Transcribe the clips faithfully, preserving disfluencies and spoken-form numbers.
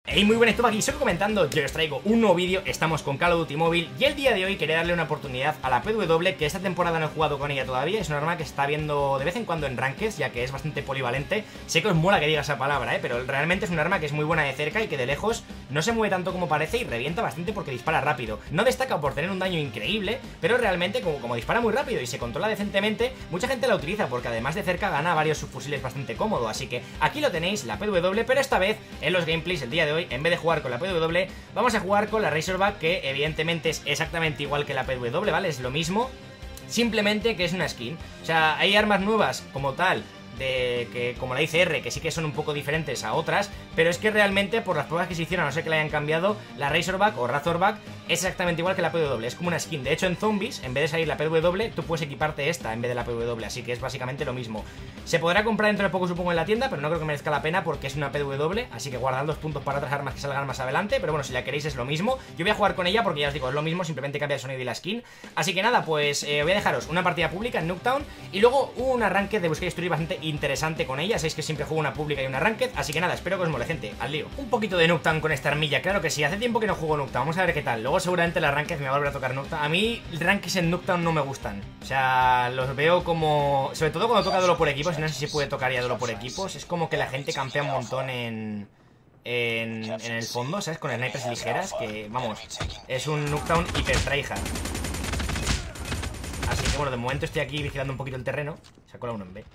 Hey, muy buenas, estoy aquí, Soko comentando. Yo os traigo un nuevo vídeo, estamos con Call of Duty Mobile. Y el día de hoy quería darle una oportunidad a la P W, que esta temporada no he jugado con ella todavía. Es un arma que se está viendo de vez en cuando en rankeds, ya que es bastante polivalente. Sé que os mola que diga esa palabra, eh, pero realmente es un arma que es muy buena de cerca y que de lejos no se mueve tanto como parece y revienta bastante porque dispara rápido. No destaca por tener un daño increíble, pero realmente como, como dispara muy rápido y se controla decentemente, mucha gente la utiliza porque además de cerca gana varios subfusiles bastante cómodo. Así que aquí lo tenéis, la P W, pero esta vez en los gameplays el día de hoy, en vez de jugar con la P W, vamos a jugar con la Razorback, que evidentemente es exactamente igual que la P W, ¿vale? Es lo mismo, simplemente que es una skin. O sea, hay armas nuevas como tal, de que como la I C R, que sí que son un poco diferentes a otras, pero es que realmente por las pruebas que se hicieron, a no ser que la hayan cambiado, la Razorback o Razorback es exactamente igual que la P W, es como una skin. De hecho, en zombies, en vez de salir la P W, tú puedes equiparte esta en vez de la P W, así que es básicamente lo mismo. Se podrá comprar dentro de poco, supongo, en la tienda, pero no creo que merezca la pena porque es una P W, así que guardad los puntos para otras armas que salgan más adelante, pero bueno, si la queréis es lo mismo. Yo voy a jugar con ella porque ya os digo, es lo mismo, simplemente cambia el sonido y la skin. Así que nada, pues eh, voy a dejaros una partida pública en Nuketown y luego un arranque de buscar y destruir bastante interesante con ella. Ya sabéis que siempre juego una pública y una ranked, así que nada, espero que os mole, gente, al lío. Un poquito de Nuketown con esta armilla, claro que sí, hace tiempo que no juego Nuketown, vamos a ver qué tal. Luego seguramente la ranked me va a volver a tocar Nuketown. A mí rankeds en Nuketown no me gustan, o sea, los veo como... Sobre todo cuando toca duelo por equipos, y no sé si puede tocar ya duelo por equipos, es como que la gente campea un montón en... En, en el fondo, ¿sabes? Con snipers ligeras, que, vamos, es un Nuketown hiper tryhard. Así que bueno, de momento estoy aquí vigilando un poquito el terreno. Se ha colado uno en B.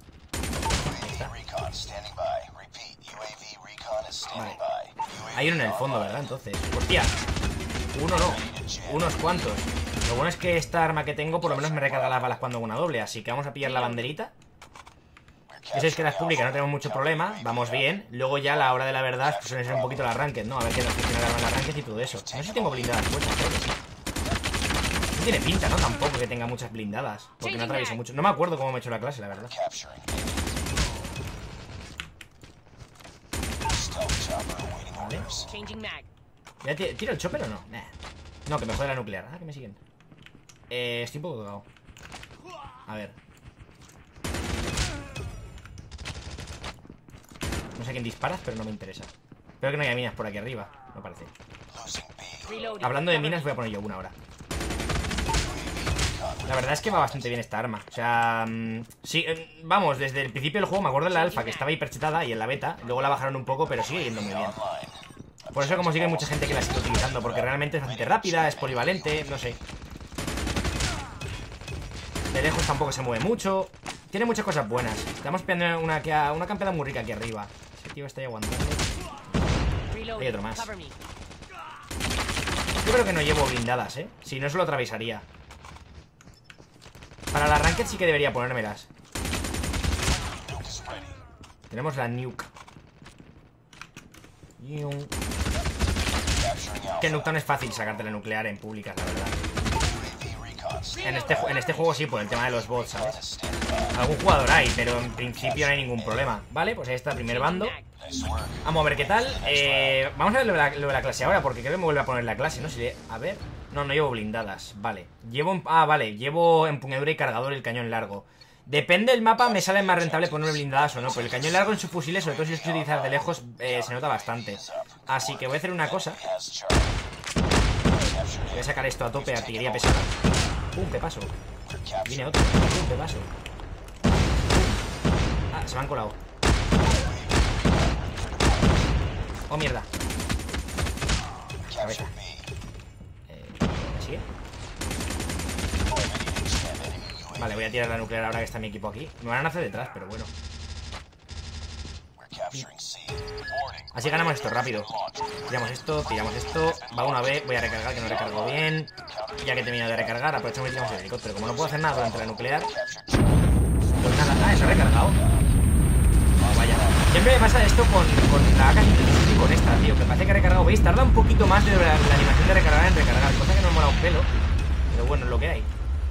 Vale. Hay uno en el fondo, ¿verdad? Entonces, hostia, uno no, unos cuantos. Lo bueno es que esta arma que tengo por lo menos me recarga las balas cuando hago una doble. Así que vamos a pillar la banderita. Eso es que las públicas no tenemos mucho problema, vamos bien. Luego ya a la hora de la verdad pues suele ser un poquito la ranked, ¿no? A ver qué nos funciona la arma en la ranked y todo eso. No sé si tengo blindadas puestas, creo que sí. No tiene pinta, ¿no? Tampoco que tenga muchas blindadas, porque no atravieso mucho. No me acuerdo cómo me he hecho la clase, la verdad. Vale. ¿Voy a tiro el chopper o no? Nah. No, que me jode la nuclear. Ah, que me siguen. Eh, estoy un poco tocado. A ver. No sé quién disparas, pero no me interesa. Espero que no haya minas por aquí arriba. No parece. Hablando de minas, voy a poner yo una ahora. La verdad es que va bastante bien esta arma. O sea, mmm, sí, eh, vamos, desde el principio del juego me acuerdo en la alfa que estaba hiperchetada y en la beta. Luego la bajaron un poco, pero sigue yendo muy bien. Por eso como sigue hay mucha gente que la sigue utilizando, porque realmente es bastante rápida, es polivalente, no sé. De lejos tampoco se mueve mucho. Tiene muchas cosas buenas. Estamos pillando una, una campeada muy rica aquí arriba. Ese tío está ahí aguantando. Hay otro más. Yo creo que no llevo blindadas, ¿eh? Si no, se lo atravesaría. Para la ranked sí que debería ponérmelas. Tenemos la nuke. Que en Nuketown es fácil sacarte la nuclear en públicas, la verdad. En este, en este juego sí, por el tema de los bots, ¿sabes? Algún jugador hay, pero en principio no hay ningún problema. Vale, pues ahí está el primer bando. Vamos a ver qué tal. eh, Vamos a ver lo de, la, lo de la clase ahora, porque creo que me vuelve a poner la clase, ¿no? Si le, a ver... No, no llevo blindadas, vale. Llevo... Ah, vale, llevo empuñadura y cargador y el cañón largo. Depende del mapa, me sale más rentable ponerme blindadas o no. Pero el cañón largo en sus fusiles, sobre todo si es que utilizar de lejos, eh, se nota bastante. Así que voy a hacer una cosa. Voy a sacar esto a tope, artillería pesada. Pum, ¿qué paso? Viene otro. Pum, ¿qué paso? Ah, se me han colado. Oh, mierda. Cabeza. Eh, ¿Me sigue? Vale, voy a tirar la nuclear ahora que está mi equipo aquí. Me van a hacer detrás, pero bueno. Así ganamos esto rápido. Tiramos esto, tiramos esto. Va una B, voy a recargar, que no recargo bien. Ya que he terminado de recargar, aprovechamos y tiramos el helicóptero. Como no puedo hacer nada durante la nuclear, pues nada, ah, eso he recargado. Oh, vaya. Siempre me pasa esto con, con la A K y con esta, tío, que parece que he recargado. ¿Veis? Tarda un poquito más de la, la animación de recargar en recargar, cosa que no me mola un pelo. Pero bueno, es lo que hay.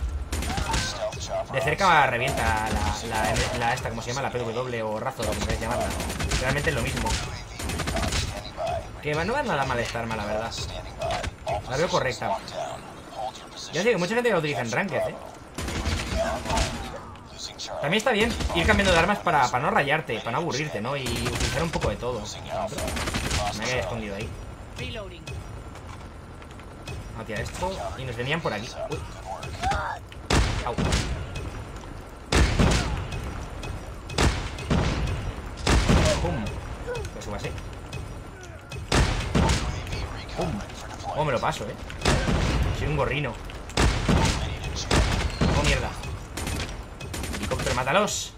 De cerca revienta la, la, la esta, ¿cómo se llama? La P W o Razo, como queréis llamarla. Realmente es lo mismo. Que no va nada mal esta arma, la verdad. La veo correcta. Ya sé que mucha gente la utiliza en ranked, ¿eh? También está bien ir cambiando de armas para, para no rayarte, para no aburrirte, ¿no? Y utilizar un poco de todo. Me había escondido ahí. Vamos a tirar esto. Y nos venían por aquí. Uy. Au. Pum. Que suba así. Pum. Oh, me lo paso, eh. Soy un gorrino. Oh, mierda. Helicóptero, mátalos.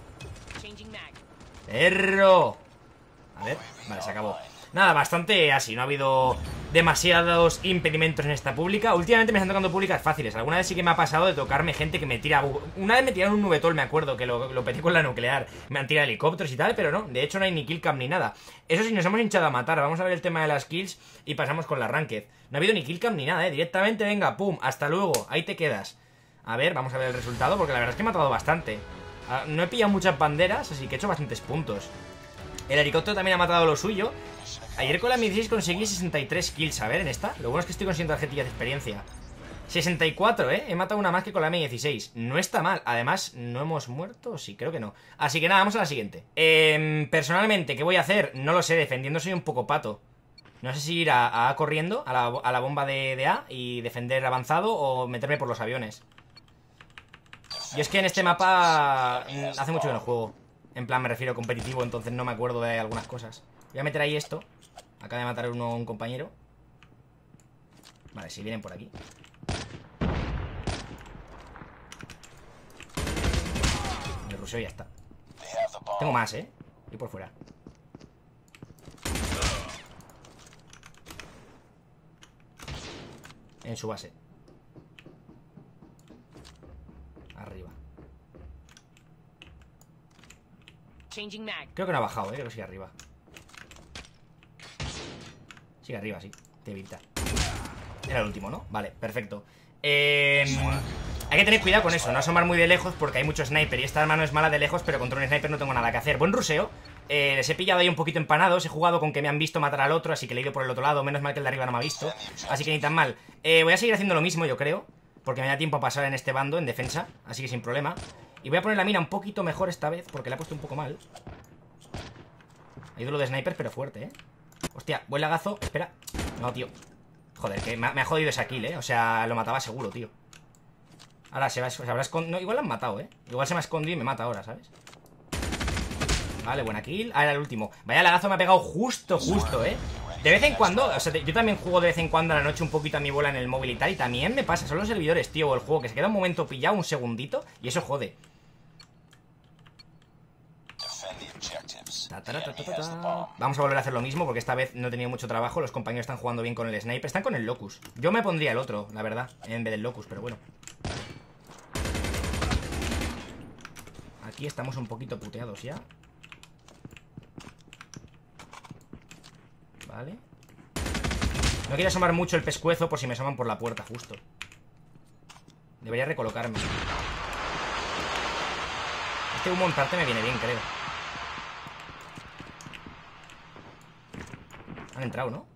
Perro. A ver, vale, se acabó. Nada, bastante así, no ha habido demasiados impedimentos en esta pública. Últimamente me están tocando públicas fáciles. Alguna vez sí que me ha pasado de tocarme gente que me tira. Una vez me tiraron un nubetol, me acuerdo, que lo, lo peté con la nuclear. Me han tirado helicópteros y tal, pero no, de hecho no hay ni kill cam ni nada. Eso sí, nos hemos hinchado a matar. Vamos a ver el tema de las kills y pasamos con la ranked. No ha habido ni kill cam ni nada, eh, directamente, venga, pum, hasta luego, ahí te quedas. A ver, vamos a ver el resultado, porque la verdad es que he matado bastante. No he pillado muchas banderas, así que he hecho bastantes puntos. El helicóptero también ha matado lo suyo. Ayer con la M dieciséis conseguí sesenta y tres kills, a ver, en esta. Lo bueno es que estoy consiguiendo tarjetillas de experiencia. sesenta y cuatro, ¿eh? He matado una más que con la M dieciséis. No está mal. Además, ¿no hemos muerto? Sí, creo que no. Así que nada, vamos a la siguiente. Eh, personalmente, ¿qué voy a hacer? No lo sé, defendiendo soy un poco pato. No sé si ir a, a A corriendo, a la, a la bomba de, de A y defender avanzado o meterme por los aviones. Yo es que en este mapa hace mucho que no juego. En plan, me refiero a competitivo, entonces no me acuerdo de algunas cosas. Voy a meter ahí esto. Acaba de matar uno un compañero. Vale, si vienen por aquí. Me ruseo y ya está. Tengo más, ¿eh? Y por fuera. En su base. Arriba. Creo que no ha bajado, eh, creo que sigue arriba. Sigue arriba, sí, te evita. Era el último, ¿no? Vale, perfecto. eh, Hay que tener cuidado con eso, no asomar muy de lejos porque hay mucho sniper. Y esta arma no es mala de lejos, pero contra un sniper no tengo nada que hacer. Buen ruseo. eh, Les he pillado ahí un poquito empanados. He jugado con que me han visto matar al otro, así que le he ido por el otro lado. Menos mal que el de arriba no me ha visto, así que ni tan mal. eh, Voy a seguir haciendo lo mismo, yo creo, porque me da tiempo a pasar en este bando, en defensa. Así que sin problema. Y voy a poner la mira un poquito mejor esta vez, porque la he puesto un poco mal. Ha ido lo de sniper, pero fuerte, ¿eh? Hostia, buen lagazo. Espera. No, tío. Joder, que me ha, me ha jodido esa kill, ¿eh? O sea, lo mataba seguro, tío. Ahora se, va, se habrá escondido. No, igual lo han matado, ¿eh? Igual se me ha escondido y me mata ahora, ¿sabes? Vale, buena kill. Ah, era el último. Vaya lagazo me ha pegado justo, justo, ¿eh? De vez en cuando, o sea, yo también juego de vez en cuando a la noche un poquito a mi bola en el móvil y tal. Y también me pasa, son los servidores, tío, o el juego que se queda un momento pillado, un segundito, y eso jode. Ta, ta, ta, ta, ta, ta. Vamos a volver a hacer lo mismo porque esta vez no he tenido mucho trabajo. Los compañeros están jugando bien con el sniper. Están con el locus. Yo me pondría el otro, la verdad, en vez del locus, pero bueno. Aquí estamos un poquito puteados ya. Vale. No quiero asomar mucho el pescuezo por si me asoman por la puerta justo. Debería recolocarme. Este humo en parte me viene bien, creo. Han entrado, ¿no?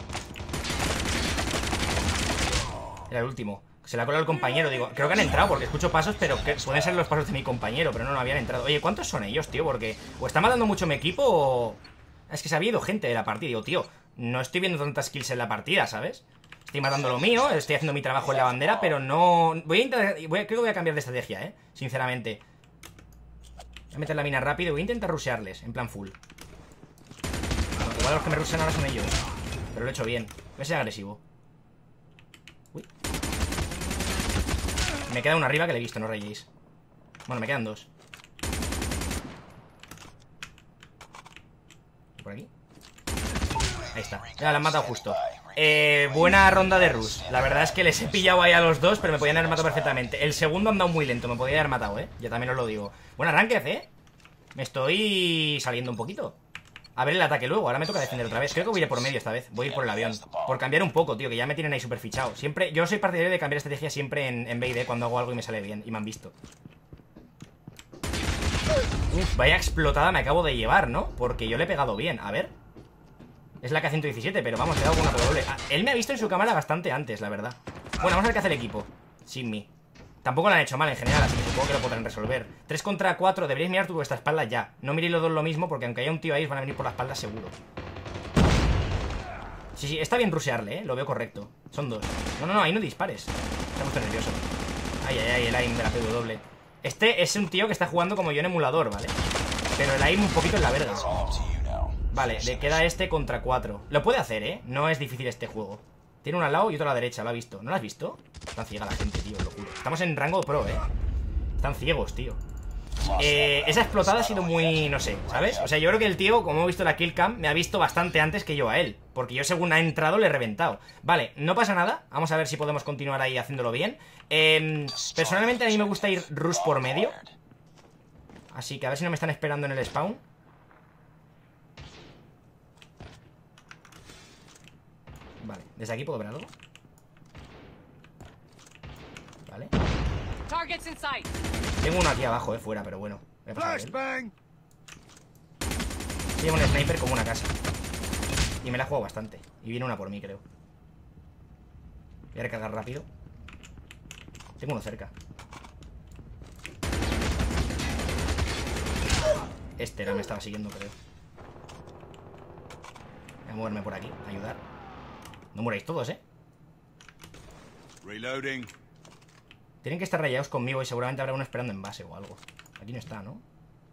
Era el último. Se la ha colado el compañero, digo. Creo que han entrado porque escucho pasos, pero que pueden ser los pasos de mi compañero. Pero no, no habían entrado. Oye, ¿cuántos son ellos, tío? Porque o está matando mucho mi equipo o... Es que se ha habido gente de la partida. Digo, tío, no estoy viendo tantas kills en la partida, ¿sabes? Estoy matando lo mío, estoy haciendo mi trabajo en la bandera, pero no... Voy a intentar... Voy a... Creo que voy a cambiar de estrategia, ¿eh? Sinceramente. Voy a meter la mina rápido y voy a intentar rushearles, en plan full. Igual los que me rushean ahora son ellos, pero lo he hecho bien. Voy a ser agresivo. Uy. Me queda uno arriba que le he visto, no rayéis. Bueno, me quedan dos. Por aquí. Ahí está, ya la han matado justo. eh, Buena ronda de rush. La verdad es que les he pillado ahí a los dos, pero me podían haber matado perfectamente. El segundo ha andado muy lento, me podía haber matado, eh. Yo también os lo digo. Buen arranque, eh. Me estoy saliendo un poquito. A ver el ataque luego, ahora me toca defender otra vez. Creo que voy a ir por medio esta vez, voy a ir por el avión. Por cambiar un poco, tío, que ya me tienen ahí súper fichado. Siempre, yo soy partidario de cambiar estrategia siempre en, en B y D cuando hago algo y me sale bien. Y me han visto. Uf, vaya explotada me acabo de llevar, ¿no? Porque yo le he pegado bien, a ver. Es la K ciento diecisiete, pero vamos, he dado con una doble. Ah, él me ha visto en su cámara bastante antes, la verdad. Bueno, vamos a ver qué hace el equipo sin mí. Tampoco lo han hecho mal en general, así que supongo que lo podrán resolver. Tres contra cuatro, deberéis mirar tu vuestra espalda ya. No miréis los dos lo mismo, porque aunque haya un tío ahí, os van a venir por la espalda seguro. Sí, sí, está bien rushearle, ¿eh? Lo veo correcto. Son dos. No, no, no, ahí no dispares. Se ha puesto nervioso. Ay, ay, ay, el aim de la P W. Este es un tío que está jugando como yo en emulador, ¿vale? Pero el aim un poquito en la verga. Vale, le queda este contra cuatro. Lo puede hacer, ¿eh? No es difícil este juego. Tiene uno al lado y otro a la derecha, lo ha visto. ¿No lo has visto? Están ciega la gente, tío, lo juro. Estamos en rango pro, ¿eh? Están ciegos, tío. Eh, esa explotada ha sido muy, no sé, ¿sabes? O sea, yo creo que el tío, como he visto la kill cam, me ha visto bastante antes que yo a él. Porque yo según ha entrado le he reventado. Vale, no pasa nada. Vamos a ver si podemos continuar ahí haciéndolo bien. eh, Personalmente a mí me gusta ir rush por medio. Así que a ver si no me están esperando en el spawn. Vale, ¿desde aquí puedo ver algo? Vale. Tengo uno aquí abajo, eh, fuera, pero bueno. Voy a pasar a él. Llevo un sniper como una casa. Y me la he jugado bastante. Y viene una por mí, creo. Voy a recargar rápido. Tengo uno cerca. Este era, me estaba siguiendo, creo. Voy a moverme por aquí, a ayudar. No muráis todos, ¿eh? Reloading. Tienen que estar rayados conmigo y seguramente habrá uno esperando en base o algo. Aquí no está, ¿no?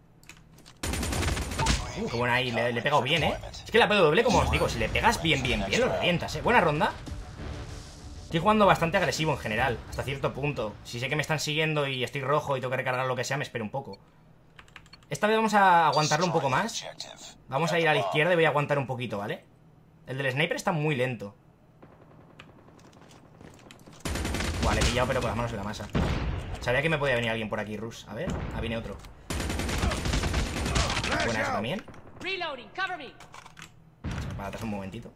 Uh, qué buena ahí, le, le he pegado bien, ¿eh? Es que la P W, como os digo, si le pegas bien, bien, bien, lo revientas, ¿eh? Buena ronda. Estoy jugando bastante agresivo en general, hasta cierto punto. Si sé que me están siguiendo y estoy rojo y tengo que recargar lo que sea, me espero un poco. Esta vez vamos a aguantarlo un poco más. Vamos a ir a la izquierda y voy a aguantar un poquito, ¿vale? El del sniper está muy lento. Vale, pillado pero con las manos en la masa. Sabía que me podía venir alguien por aquí, Rus. A ver, ah, viene otro. Buena esa también. Para atrás un momentito.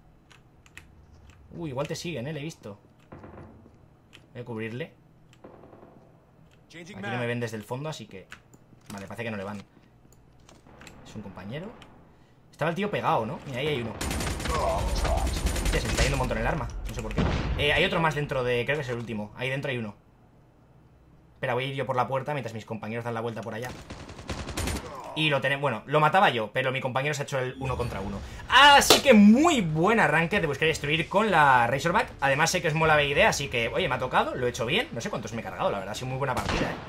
Uy, igual te siguen, eh, le he visto. Voy a cubrirle. Aquí no me ven desde el fondo, así que... Vale, parece que no le van. Es un compañero. Estaba el tío pegado, ¿no? Mira, ahí hay uno. Hostia, se me está yendo un montón el arma. No sé por qué. Eh, hay otro más dentro de... Creo que es el último. Ahí dentro hay uno. Espera, voy a ir yo por la puerta mientras mis compañeros dan la vuelta por allá. Y lo tenemos... Bueno, lo mataba yo, pero mi compañero se ha hecho el uno contra uno. Así que muy buen arranque de buscar y destruir con la Razorback. Además sé que os mola la idea, así que... Oye, me ha tocado, lo he hecho bien. No sé cuántos me he cargado, la verdad. Ha sido muy buena partida, eh.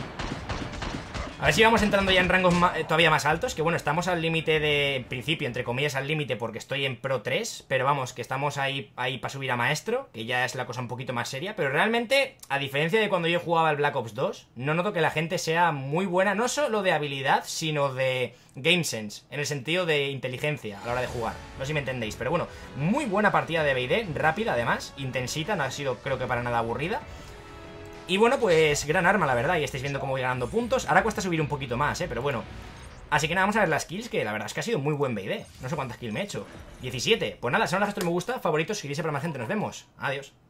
A ver si vamos entrando ya en rangos ma todavía más altos. Que bueno, estamos al límite de... En principio, entre comillas, al límite porque estoy en Pro tres. Pero vamos, que estamos ahí, ahí para subir a Maestro. Que ya es la cosa un poquito más seria. Pero realmente, a diferencia de cuando yo jugaba al Black Ops dos, no noto que la gente sea muy buena. No solo de habilidad, sino de game sense. En el sentido de inteligencia a la hora de jugar. No sé si me entendéis. Pero bueno, muy buena partida de B y D. Rápida además, intensita. No ha sido, creo que para nada aburrida. Y bueno, pues gran arma, la verdad. Y estáis viendo cómo voy ganando puntos. Ahora cuesta subir un poquito más, ¿eh? Pero bueno. Así que nada, vamos a ver las kills, que la verdad es que ha sido muy buen B y D. No sé cuántas kills me he hecho. diecisiete. Pues nada, si no les has me gusta, favoritos, suscribirse para más gente. Nos vemos. Adiós.